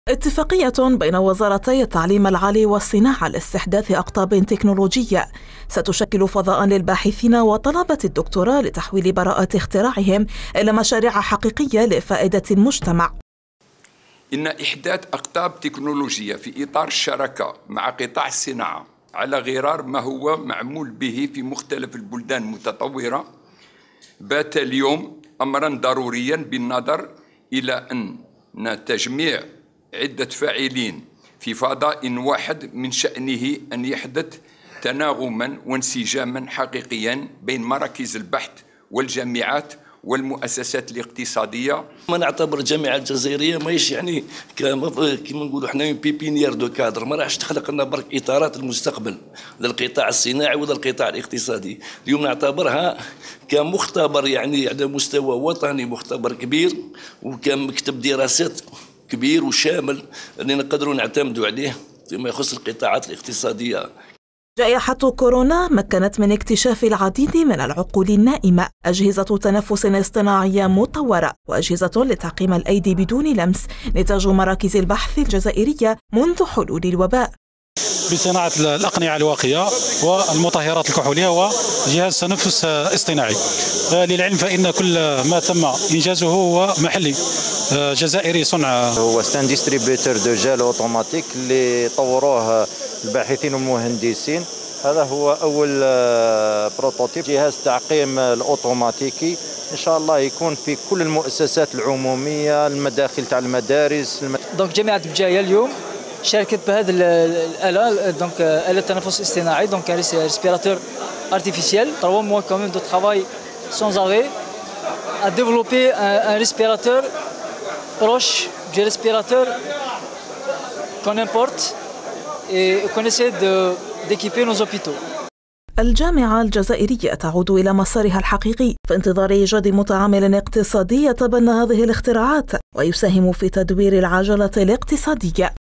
اتفاقية بين وزارتي التعليم العالي والصناعة لاستحداث أقطاب تكنولوجية ستشكل فضاء للباحثين وطلبة الدكتوراه لتحويل براءة اختراعهم إلى مشاريع حقيقية لفائدة المجتمع. إن إحداث أقطاب تكنولوجية في إطار الشراكة مع قطاع الصناعة على غرار ما هو معمول به في مختلف البلدان المتطورة بات اليوم أمرا ضروريا بالنظر إلى أن تجميع عدة فاعلين في فضاء واحد من شأنه أن يحدث تناغما وانسجاما حقيقيا بين مراكز البحث والجامعات والمؤسسات الاقتصادية. ما نعتبر الجامعة الجزائرية ماهيش يعني كما نقولوا احنا بيبينيير دو كادر، ما راحش تخلق لنا برك اطارات المستقبل للقطاع الصناعي ولا القطاع الاقتصادي. اليوم نعتبرها كمختبر يعني على مستوى وطني، مختبر كبير وكمكتب دراسات كبير وشامل اللي نقدروا نعتمدوا عليه فيما يخص القطاعات الاقتصادية. جائحة كورونا مكنت من اكتشاف العديد من العقول النائمة، أجهزة تنفس اصطناعية مطورة وأجهزة لتعقيم الأيدي بدون لمس، نتاج مراكز البحث الجزائرية منذ حلول الوباء. بصناعة الأقنعة الواقية والمطهرات الكحولية وجهاز تنفس اصطناعي. للعلم فإن كل ما تم إنجازه هو محلي جزائري صنع. هو ستان ديستريبيوتور دو جيل اوتوماتيك اللي طوروه الباحثين والمهندسين. هذا هو أول بروتوتيب جهاز تعقيم الأوتوماتيكي، إن شاء الله يكون في كل المؤسسات العمومية، المداخل تاع المدارس. دونك جامعة بجاية اليوم شاركت بهذه الآلة، دونك آلة التنفس الاصطناعي، دونك ريسبيراتور artificiel. 3 mois quand même de travail sans arrêt à développer un respirateur proche du respirateur qu'on importe et qu'on essaie d'équiper nos hôpitaux. الجامعة الجزائرية تعود إلى مسارها الحقيقي في انتظار إيجاد متعامل اقتصادي يتبنى هذه الاختراعات ويساهم في تدوير العجلة الاقتصادية.